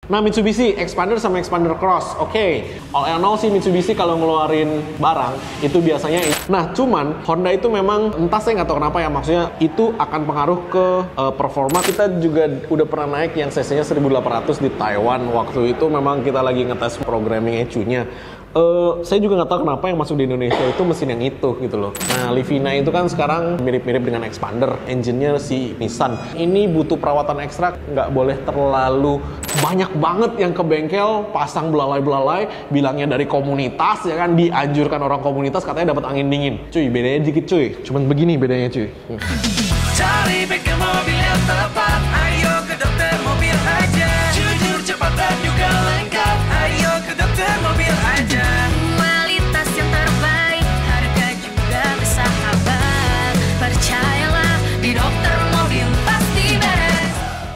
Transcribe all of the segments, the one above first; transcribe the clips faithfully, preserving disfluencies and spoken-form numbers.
Nah, Mitsubishi Expander sama Expander Cross, oke. Okay. All I know sih Mitsubishi kalau ngeluarin barang itu biasanya. Nah, cuman Honda itu memang entah saya nggak tahu kenapa ya, maksudnya itu akan pengaruh ke uh, performa. Kita juga udah pernah naik yang cc-nya seribu delapan ratus di Taiwan. Waktu itu memang kita lagi ngetes programming E C U-nya. Uh, saya juga nggak tahu kenapa yang masuk di Indonesia itu mesin yang itu gitu loh. Nah, Livina itu kan sekarang mirip-mirip dengan Expander, engine-nya si Nissan. Ini butuh perawatan ekstra, nggak boleh terlalu banyak banget yang ke bengkel pasang belalai-belalai, bilangnya dari komunitas ya kan, dianjurkan orang komunitas katanya dapat angin dingin. Cuy, bedanya dikit cuy, cuman begini bedanya cuy. Hmm. Cari bengkel mobil yang tepat, ayo ke dokter mobil aja. Jujur, cepat dan juga lengkap, ayo ke dokter mobil aja. Kualitas yang terbaik, harga juga bersahabat. Percayalah, di dokter mobil pasti beres.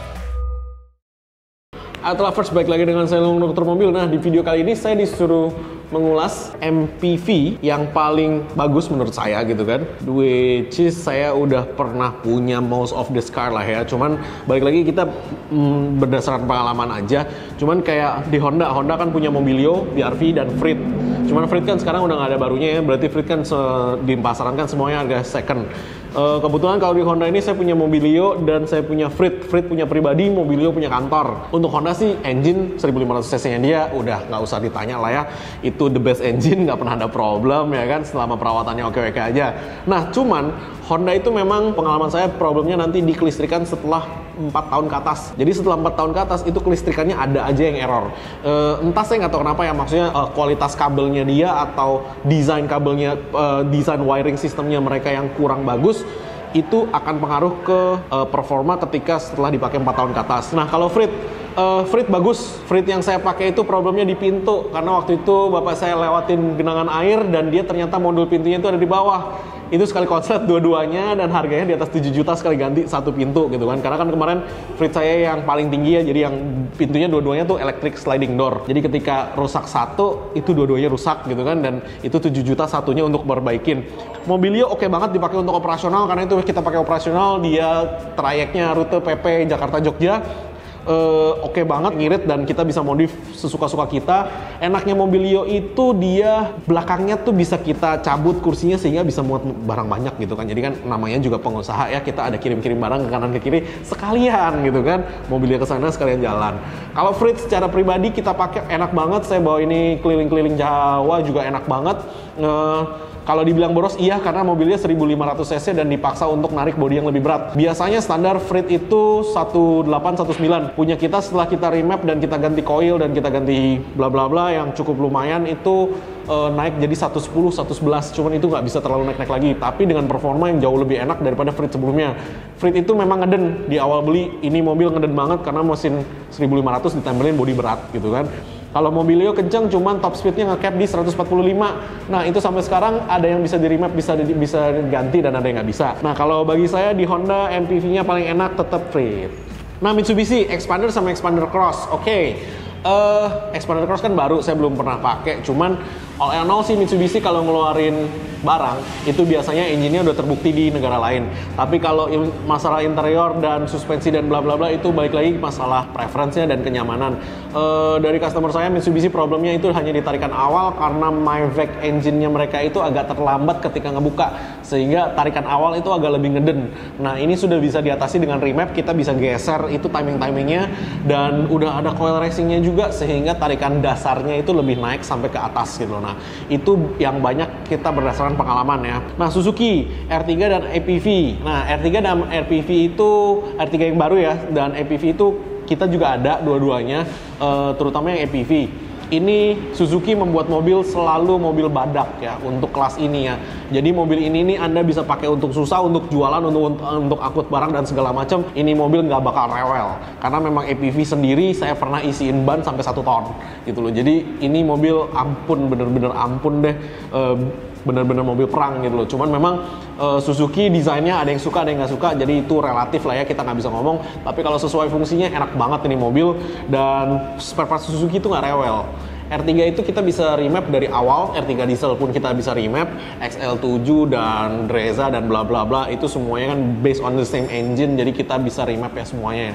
Atau lovers, balik lagi dengan saya Long Dokter Mobil. Nah, di video kali ini saya disuruh mengulas M P V yang paling bagus menurut saya gitu kan. Which is saya udah pernah punya most of this car lah ya. Cuman balik lagi kita mm, berdasarkan pengalaman aja. Cuman kayak di Honda, Honda kan punya Mobilio, B R V dan Freed. Cuman Freed kan sekarang udah nggak ada barunya ya. Berarti Freed kan di pasaran kan semuanya harga second. Uh, kebetulan kalau di Honda ini saya punya Mobilio dan saya punya Freed. Freed punya pribadi, Mobilio punya kantor. Untuk Honda sih engine seribu lima ratus cc-nya dia udah nggak usah ditanya lah ya. Itu the best engine, nggak pernah ada problem ya kan, selama perawatannya oke-oke aja. Nah, cuman Honda itu memang pengalaman saya problemnya nanti di kelistrikan setelah empat tahun ke atas. Jadi setelah empat tahun ke atas itu kelistrikannya ada aja yang error. Uh, entah saya nggak tahu kenapa ya, maksudnya uh, kualitas kabelnya dia atau desain kabelnya, uh, desain wiring sistemnya mereka yang kurang bagus, itu akan pengaruh ke uh, performa ketika setelah dipakai empat tahun ke atas. Nah, kalau Freed, uh, Freed bagus. Freed yang saya pakai itu problemnya di pintu, karena waktu itu bapak saya lewatin genangan air dan dia ternyata modul pintunya itu ada di bawah. Itu sekali konslet dua-duanya dan harganya di atas tujuh juta sekali ganti satu pintu gitu kan. Karena kan kemarin Freed saya yang paling tinggi ya, jadi yang pintunya dua-duanya tuh electric sliding door. Jadi ketika rusak satu, itu dua-duanya rusak gitu kan, dan itu tujuh juta satunya untuk perbaikin. Mobilio oke okay banget dipakai untuk operasional, karena itu kita pakai operasional, dia trayeknya rute P P Jakarta Jogja. Uh, oke okay banget, ngirit, dan kita bisa modif sesuka-suka kita. Enaknya Mobilio itu dia belakangnya tuh bisa kita cabut kursinya sehingga bisa muat barang banyak gitu kan. Jadi kan namanya juga pengusaha ya, kita ada kirim-kirim barang ke kanan ke kiri sekalian gitu kan. Mobilio ke sana sekalian jalan. Kalau Freed secara pribadi kita pakai enak banget. Saya bawa ini keliling-keliling Jawa juga enak banget. Uh, Kalau dibilang boros, iya, karena mobilnya seribu lima ratus cc dan dipaksa untuk narik bodi yang lebih berat. Biasanya standar Freed itu seratus delapan, seratus sembilan. Punya kita setelah kita remap dan kita ganti coil dan kita ganti bla bla bla yang cukup lumayan, itu uh, naik jadi seratus sepuluh, seratus sebelas. Cuman itu nggak bisa terlalu naik-naik lagi. Tapi dengan performa yang jauh lebih enak daripada Freed sebelumnya. Freed itu memang ngeden. Di awal beli, ini mobil ngeden banget karena mesin seribu lima ratus ditempelin bodi berat gitu kan. Kalau Mobilio kenceng, cuman top speednya nge-cap di seratus empat puluh lima. Nah, itu sampai sekarang ada yang bisa di-remap, bisa di, bisa ganti, dan ada yang nggak bisa. Nah, kalau bagi saya di Honda, M P V-nya paling enak tetap Freed. Nah, Mitsubishi Expander sama Expander Cross, oke. Okay. Uh, Expander Cross kan baru, saya belum pernah pakai. Cuman all I know sih Mitsubishi kalau ngeluarin barang itu biasanya engine-nya udah terbukti di negara lain. Tapi kalau in, masalah interior dan suspensi dan bla bla bla itu balik lagi masalah preference-nya dan kenyamanan. Uh, dari customer saya Mitsubishi problemnya itu hanya di tarikan awal karena Mavic engine-nya mereka itu agak terlambat ketika ngebuka, sehingga tarikan awal itu agak lebih ngeden. Nah, ini sudah bisa diatasi dengan remap, kita bisa geser itu timing-timingnya, dan udah ada coil racing-nya juga sehingga tarikan dasarnya itu lebih naik sampai ke atas gitu. Nah, itu yang banyak kita berdasarkan pengalaman ya. Nah, Suzuki R tiga dan E P V. Nah, R tiga dan R P V itu R tiga yang baru ya, dan E P V itu kita juga ada dua-duanya, uh, terutama yang E P V. Ini Suzuki membuat mobil selalu mobil badak ya untuk kelas ini ya. Jadi mobil ini nih Anda bisa pakai untuk susah, untuk jualan, untuk untuk angkut barang dan segala macam. Ini mobil nggak bakal rewel karena memang E P V sendiri saya pernah isiin ban sampai satu ton gitu loh. Jadi ini mobil ampun, bener-bener ampun deh. Uh, bener-bener mobil perang gitu loh. Cuman memang uh, Suzuki desainnya ada yang suka, ada yang nggak suka, jadi itu relatif lah ya, kita nggak bisa ngomong. Tapi kalau sesuai fungsinya enak banget ini mobil, dan spare part Suzuki itu nggak rewel. R tiga itu kita bisa remap dari awal, R tiga diesel pun kita bisa remap, X L tujuh dan Brezza dan bla bla bla itu semuanya kan based on the same engine, jadi kita bisa remap ya semuanya.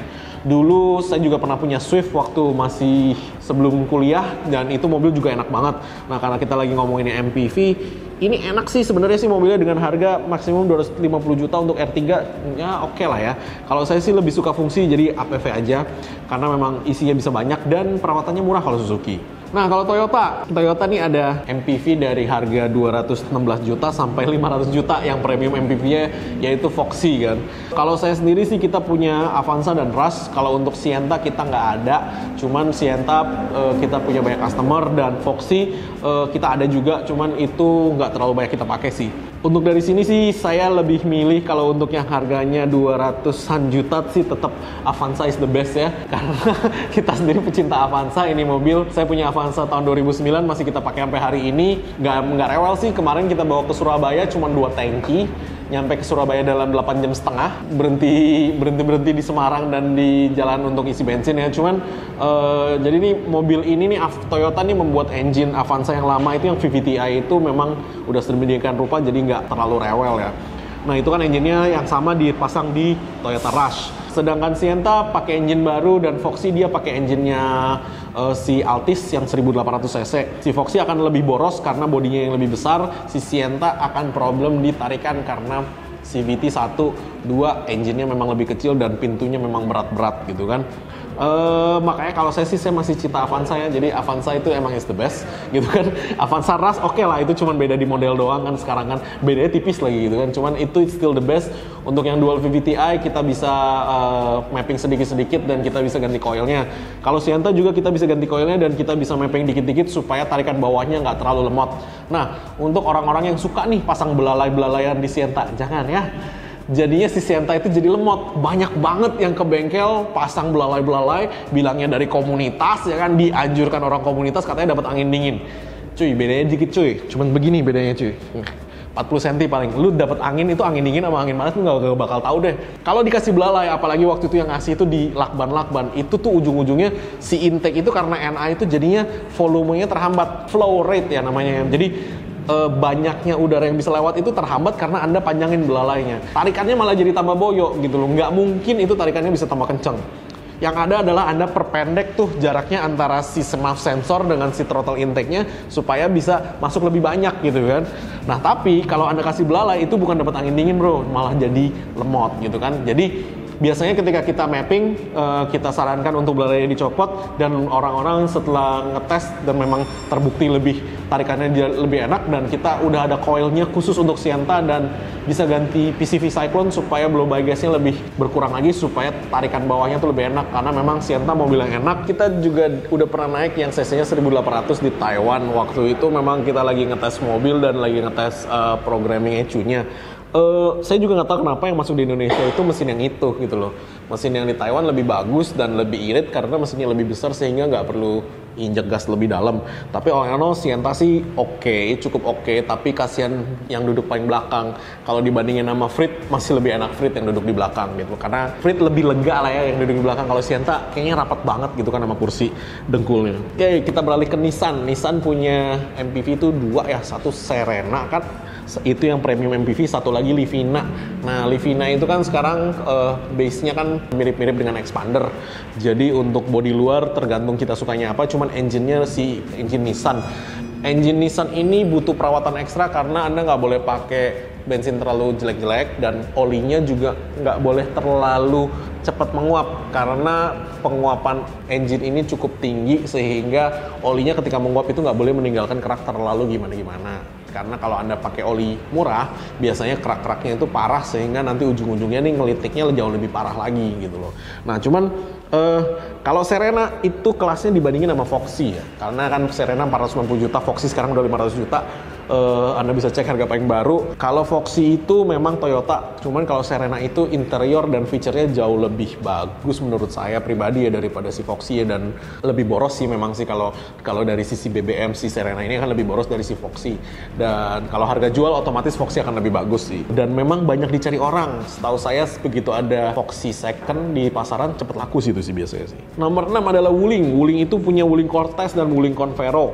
Dulu saya juga pernah punya Swift waktu masih sebelum kuliah dan itu mobil juga enak banget. Nah, karena kita lagi ngomongin M P V, ini enak sih sebenarnya sih mobilnya dengan harga maksimum dua ratus lima puluh juta untuk R tiga, ya oke okay lah ya. Kalau saya sih lebih suka fungsi jadi A P V aja karena memang isinya bisa banyak dan perawatannya murah kalau Suzuki. Nah, kalau Toyota, Toyota nih ada M P V dari harga dua ratus enam belas juta sampai lima ratus juta yang premium M P V-nya yaitu Foxy kan. Kalau saya sendiri sih kita punya Avanza dan Rush. Kalau untuk Sienta kita nggak ada, cuman Sienta uh, kita punya banyak customer dan Foxy uh, kita ada juga, cuman itu nggak terlalu banyak kita pakai sih. Untuk dari sini sih saya lebih milih kalau untuk yang harganya dua ratusan juta sih tetap Avanza is the best ya. Karena kita sendiri pecinta Avanza, ini mobil saya punya Avanza tahun dua ribu sembilan masih kita pakai sampai hari ini. Nggak, nggak rewel sih, kemarin kita bawa ke Surabaya cuma dua tangki. Nyampe ke Surabaya dalam delapan jam setengah, berhenti berhenti berhenti di Semarang dan di jalan untuk isi bensin ya. Cuman uh, jadi nih mobil ini nih Toyota nih membuat engine Avanza yang lama itu yang V V T i itu memang udah sedemikian rupa jadi nggak terlalu rewel ya. Nah, itu kan engine-nya yang sama dipasang di Toyota Rush. Sedangkan Sienta pakai engine baru dan Foxy dia pakai engine-nya uh, si Altis yang seribu delapan ratus cc. Si Foxy akan lebih boros karena bodinya yang lebih besar. Si Sienta akan problem di tarikan karena C V T satu, dua engine-nya memang lebih kecil dan pintunya memang berat-berat gitu kan. Uh, makanya kalau saya sih saya masih cinta Avanza ya, jadi Avanza itu emang is the best gitu kan. Avanza Rush oke okay lah, itu cuma beda di model doang kan, sekarang kan bedanya tipis lagi gitu kan, cuman itu still the best. Untuk yang dual V V T i kita bisa uh, mapping sedikit-sedikit dan kita bisa ganti coilnya. Kalau Sienta juga kita bisa ganti coilnya dan kita bisa mapping dikit-dikit supaya tarikan bawahnya nggak terlalu lemot. Nah, untuk orang-orang yang suka nih pasang belalai-belalaian di Sienta, jangan ya. Jadinya si Sienta itu jadi lemot. Banyak banget yang ke bengkel pasang belalai-belalai, bilangnya dari komunitas ya kan, dianjurkan orang komunitas katanya dapat angin dingin. Cuy, bedanya dikit cuy. Cuman begini bedanya cuy. empat puluh sentimeter paling. Lu dapat angin itu angin dingin sama angin panas lu gak bakal tahu deh. Kalau dikasih belalai, apalagi waktu itu yang ngasih itu di lakban-lakban, itu tuh ujung-ujungnya si intake itu karena N A itu jadinya volumenya terhambat, flow rate ya namanya. Jadi Uh, banyaknya udara yang bisa lewat itu terhambat karena Anda panjangin belalainya. Tarikannya malah jadi tambah boyo gitu loh. Nggak mungkin itu tarikannya bisa tambah kenceng. Yang ada adalah Anda perpendek tuh jaraknya antara si semaf sensor dengan si throttle intake-nya supaya bisa masuk lebih banyak gitu kan. Nah, tapi kalau Anda kasih belalai itu bukan dapat angin dingin bro, malah jadi lemot gitu kan. Jadi biasanya ketika kita mapping, uh, kita sarankan untuk belalainya dicopot dan orang-orang setelah ngetes dan memang terbukti lebih tarikannya dia lebih enak dan kita udah ada coilnya khusus untuk Sienta dan bisa ganti P C V Cyclone supaya blow by gas-nya lebih berkurang lagi supaya tarikan bawahnya tuh lebih enak karena memang Sienta mobil yang enak. Kita juga udah pernah naik yang cc-nya seribu delapan ratus di Taiwan. Waktu itu memang kita lagi ngetes mobil dan lagi ngetes uh, programming E C U-nya. Uh, saya juga nggak tahu kenapa yang masuk di Indonesia itu mesin yang itu gitu loh. Mesin yang di Taiwan lebih bagus dan lebih irit karena mesinnya lebih besar sehingga nggak perlu injek gas lebih dalam. Tapi all in all Sienta sih oke, okay, cukup oke. Okay, tapi kasihan yang duduk paling belakang. Kalau dibandingin sama Frit masih lebih enak Frit yang duduk di belakang gitu. Karena Frit lebih lega lah ya yang duduk di belakang. Kalau Sienta kayaknya rapat banget gitu kan sama kursi dengkulnya. Oke, okay, kita beralih ke Nissan. Nissan punya M P V itu dua ya, satu Serena kan. Itu yang premium M P V, satu lagi Livina. Nah, Livina itu kan sekarang uh, base-nya kan mirip-mirip dengan Expander. Jadi untuk bodi luar tergantung kita sukanya apa, cuman engine-nya si engine Nissan. Engine Nissan ini butuh perawatan ekstra karena Anda nggak boleh pakai bensin terlalu jelek-jelek dan olinya juga nggak boleh terlalu cepat menguap karena penguapan engine ini cukup tinggi sehingga olinya ketika menguap itu nggak boleh meninggalkan kerak terlalu gimana-gimana. Karena kalau Anda pakai oli murah, biasanya kerak-keraknya itu parah sehingga nanti ujung-ujungnya nih ngelitiknya jauh lebih parah lagi gitu loh. Nah, cuman uh, kalau Serena itu kelasnya dibandingin sama Foxy ya. Karena kan Serena empat ratus sembilan puluh juta, Foxy sekarang udah lima ratus juta. Uh, Anda bisa cek harga paling baru. Kalau Foxy itu memang Toyota, cuman kalau Serena itu interior dan feature-nya jauh lebih bagus menurut saya pribadi ya daripada si Foxy ya, dan lebih boros sih memang sih kalau kalau dari sisi B B M si Serena ini akan lebih boros dari si Foxy. Dan kalau harga jual otomatis Foxy akan lebih bagus sih. Dan memang banyak dicari orang. Setahu saya begitu ada Foxy second di pasaran cepet laku sih itu sih biasanya sih. Nomor enam adalah Wuling. Wuling itu punya Wuling Cortez dan Wuling Convero.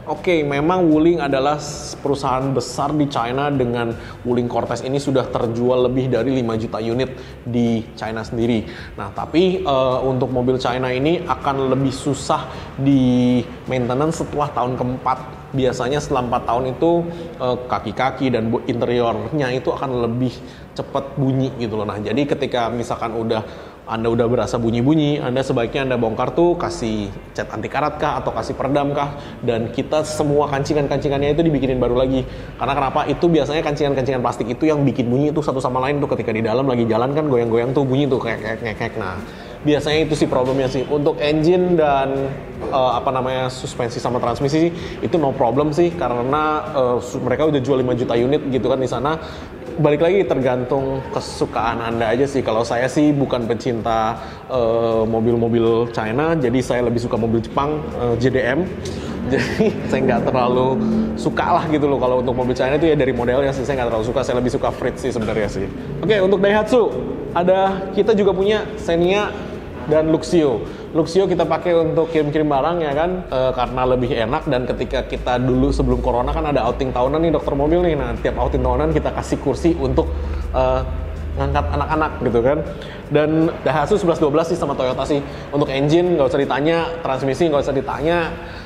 Oke, memang Wuling adalah perusahaan besar di China dengan Wuling Cortez ini sudah terjual lebih dari lima juta unit di China sendiri. Nah, tapi uh, untuk mobil China ini akan lebih susah di maintenance setelah tahun keempat. Biasanya setelah empat tahun itu uh, kaki-kaki dan interiornya itu akan lebih cepat bunyi gitu loh. Nah, jadi ketika misalkan udah Anda udah berasa bunyi-bunyi, Anda sebaiknya Anda bongkar tuh, kasih cat anti karat kah, atau kasih peredam kah, dan kita semua kancingan-kancingannya itu dibikinin baru lagi. Karena kenapa? Itu biasanya kancingan-kancingan plastik itu yang bikin bunyi itu satu sama lain tuh ketika di dalam lagi jalan kan goyang-goyang tuh bunyi tuh kayak kayak kayak. Nah, biasanya itu sih problemnya sih. Untuk engine dan uh, apa namanya suspensi sama transmisi sih, itu no problem sih karena uh, mereka udah jual lima juta unit gitu kan di sana. Balik lagi tergantung kesukaan Anda aja sih. Kalau saya sih bukan pecinta uh, mobil-mobil China, jadi saya lebih suka mobil Jepang, uh, J D M. Jadi saya nggak terlalu suka lah gitu loh. Kalau untuk mobil China itu ya dari modelnya sih saya nggak terlalu suka. Saya lebih suka Fritz sih sebenarnya sih. Oke, untuk Daihatsu ada kita juga punya Xenia dan Luxio. Luxio kita pakai untuk kirim-kirim barang ya kan, e, karena lebih enak. Dan ketika kita dulu sebelum corona kan ada outing tahunan nih dokter mobil nih. Nah, tiap outing tahunan kita kasih kursi untuk e, ngangkat anak-anak gitu kan. Dan Daihatsu sebelas dua belas sih sama Toyota sih. Untuk engine nggak usah ditanya, transmisi nggak usah ditanya.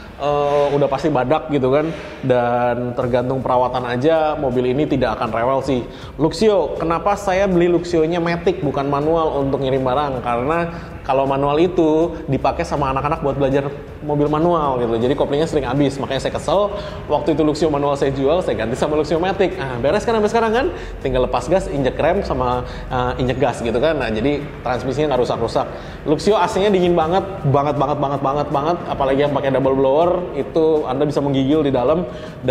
Uh, udah pasti badak gitu kan, dan tergantung perawatan aja mobil ini tidak akan rewel sih. Luxio, kenapa saya beli Luxio-nya matic bukan manual untuk ngirim barang? Karena kalau manual itu dipakai sama anak-anak buat belajar mobil manual gitu, jadi koplingnya sering habis. Makanya saya kesel waktu itu Luxio manual saya jual, saya ganti sama Luxio matic. Nah, beres kan sampai sekarang kan, tinggal lepas gas, injek rem sama uh, injek gas gitu kan. Nah, jadi transmisinya nggak rusak-rusak. Luxio A C-nya dingin banget, banget banget banget banget banget, apalagi yang pakai double blower itu Anda bisa menggigil di dalam.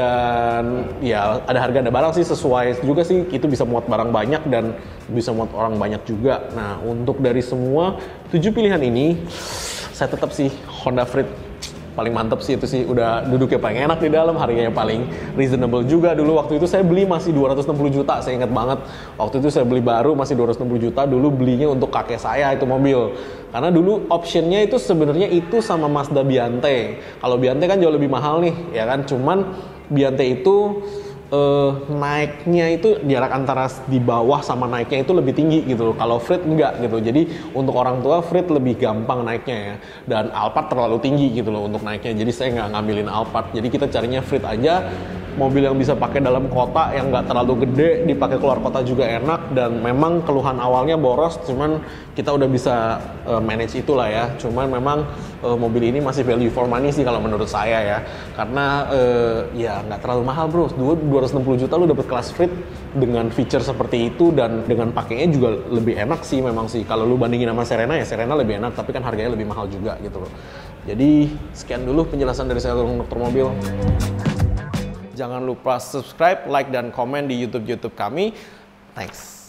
Dan ya ada harga ada barang sih, sesuai juga sih, itu bisa muat barang banyak dan bisa muat orang banyak juga. Nah, untuk dari semua tujuh pilihan ini saya tetap sih Honda Freed paling mantep sih. Itu sih udah duduknya paling enak di dalam, harganya paling reasonable juga. Dulu waktu itu saya beli masih dua ratus enam puluh juta, saya ingat banget waktu itu saya beli baru masih dua ratus enam puluh juta. Dulu belinya untuk kakek saya itu mobil, karena dulu optionnya itu sebenarnya itu sama Mazda Biante. Kalau Biante kan jauh lebih mahal nih ya kan, cuman Biante itu Uh, naiknya itu jarak antara di bawah sama naiknya itu lebih tinggi gitu loh. Kalau Freed enggak gitu. Jadi untuk orang tua Freed lebih gampang naiknya ya. Dan Alphard terlalu tinggi gitu loh untuk naiknya. Jadi saya nggak ngambilin Alphard. Jadi kita carinya Freed aja. Mobil yang bisa pakai dalam kota, yang nggak terlalu gede, dipakai keluar kota juga enak. Dan memang keluhan awalnya boros, cuman kita udah bisa uh, manage itulah ya. Cuman memang uh, mobil ini masih value for money sih kalau menurut saya ya. Karena uh, ya nggak terlalu mahal bro. dua ratus enam puluh juta lu dapat kelas Freed dengan feature seperti itu, dan dengan pakainya juga lebih enak sih memang sih. Kalau lu bandingin sama Serena ya Serena lebih enak, tapi kan harganya lebih mahal juga gitu loh. Jadi sekian dulu penjelasan dari saya dokter mobil. Jangan lupa subscribe, like, dan komen di YouTube-YouTube kami. Thanks.